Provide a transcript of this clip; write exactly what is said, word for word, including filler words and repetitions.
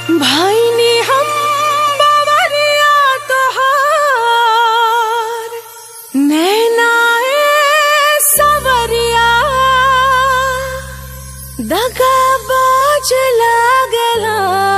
भाई ने हम बावरिया तोहार नैनाए सवरिया दगा बाज लागला